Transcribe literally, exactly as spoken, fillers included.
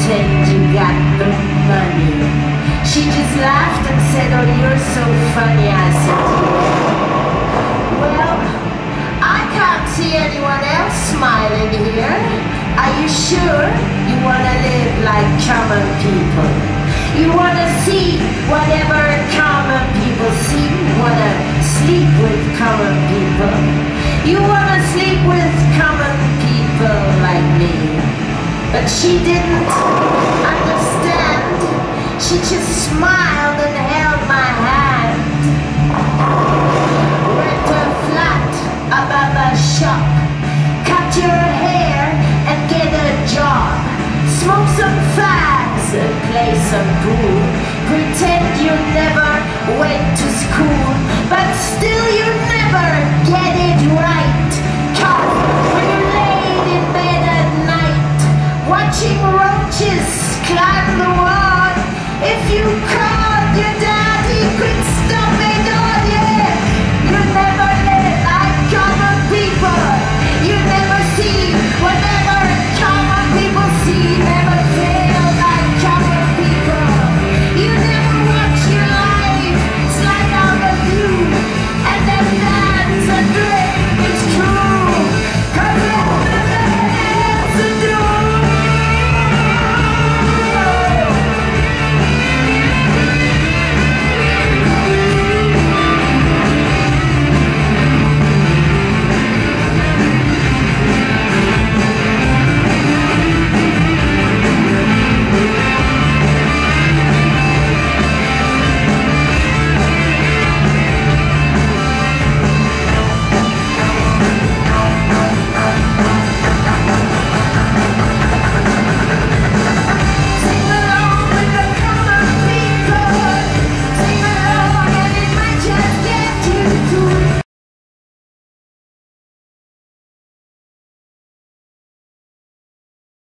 pretend you got the money. She just laughed and said, oh, you're so funny. I said, yeah. Well, I can't see anyone else smiling here. Are you sure you want to live like common people? You want to see whatever common people see? You want to sleep with common people? You want to sleep with common people like me? But she didn't understand. She just smiled and held my hand. Rent a flat above a shop. Cut your hair and get a job. Smoke some fags and play some pool. Pretend you never went to school, but still you never get it right. Cause when you're laid in bed at night, watching roaches climb the wall, if you cry